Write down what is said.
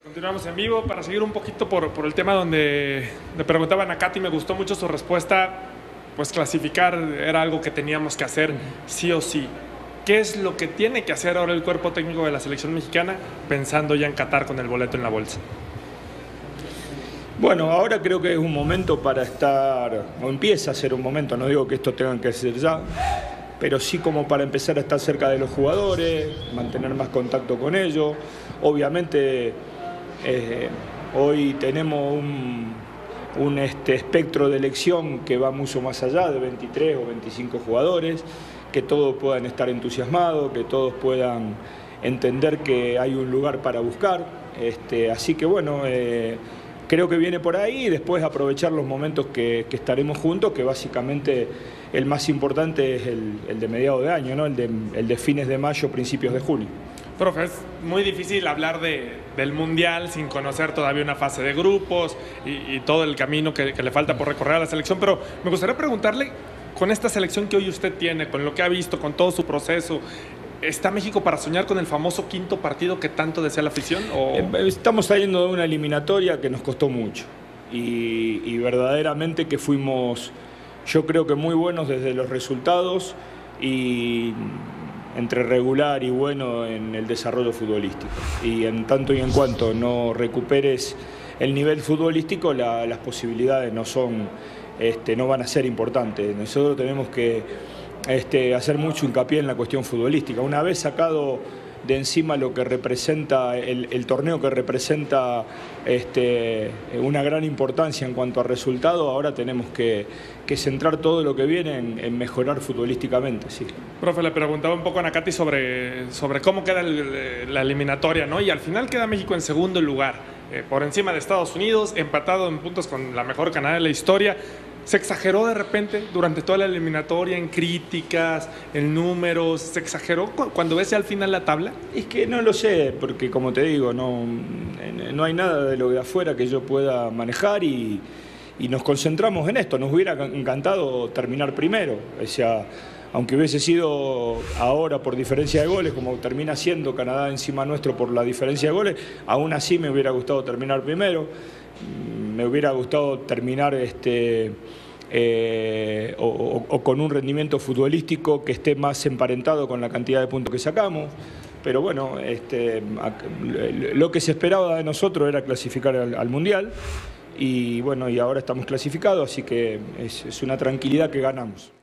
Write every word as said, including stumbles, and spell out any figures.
Continuamos en vivo para seguir un poquito por, por el tema donde le preguntaban a Katy. Me gustó mucho su respuesta. Pues clasificar era algo que teníamos que hacer sí o sí. ¿Qué es lo que tiene que hacer ahora el cuerpo técnico de la selección mexicana pensando ya en Qatar con el boleto en la bolsa? Bueno, ahora creo que es un momento para estar, o empieza a ser un momento, no digo que esto tenga que ser ya, pero sí como para empezar a estar cerca de los jugadores, mantener más contacto con ellos. Obviamente eh, hoy tenemos un, un este, espectro de elección que va mucho más allá de veintitrés o veinticinco jugadores, que todos puedan estar entusiasmados, que todos puedan entender que hay un lugar para buscar. Este, así que bueno, eh, creo que viene por ahí y después aprovechar los momentos que, que estaremos juntos, que básicamente el más importante es el, el de mediados de año, ¿no? el, de, el de fines de mayo, principios de junio. Profe, es muy difícil hablar de, del Mundial sin conocer todavía una fase de grupos y, y todo el camino que, que le falta por recorrer a la selección, pero me gustaría preguntarle, con esta selección que hoy usted tiene, con lo que ha visto, con todo su proceso, ¿está México para soñar con el famoso quinto partido que tanto desea la afición? ¿O? Estamos saliendo de una eliminatoria que nos costó mucho y, y verdaderamente que fuimos, yo creo que muy buenos desde los resultados y entre regular y bueno en el desarrollo futbolístico. Y en tanto y en cuanto no recuperes el nivel futbolístico, la, las posibilidades no son, este, no van a ser importantes. Nosotros tenemos que Este, hacer mucho hincapié en la cuestión futbolística. Una vez sacado de encima lo que representa el, el torneo, que representa este, una gran importancia en cuanto a resultado, ahora tenemos que, que centrar todo lo que viene en, en mejorar futbolísticamente. Sí. Profe, le preguntaba un poco a Nakati sobre, sobre cómo queda el, la eliminatoria, ¿no? Y al final queda México en segundo lugar, eh, por encima de Estados Unidos, empatado en puntos con la mejor Canadá de la historia. ¿Se exageró de repente durante toda la eliminatoria en críticas, en números? ¿Se exageró cuando ves al final la tabla? Es que no lo sé, porque como te digo, no, no hay nada de lo de afuera que yo pueda manejar y, y nos concentramos en esto. Nos hubiera encantado terminar primero, o sea, aunque hubiese sido ahora por diferencia de goles, como termina siendo Canadá encima nuestro por la diferencia de goles, aún así me hubiera gustado terminar primero. Me hubiera gustado terminar este, eh, o, o, o con un rendimiento futbolístico que esté más emparentado con la cantidad de puntos que sacamos. Pero bueno, este, lo que se esperaba de nosotros era clasificar al, al Mundial y bueno, y ahora estamos clasificados, así que es, es una tranquilidad que ganamos.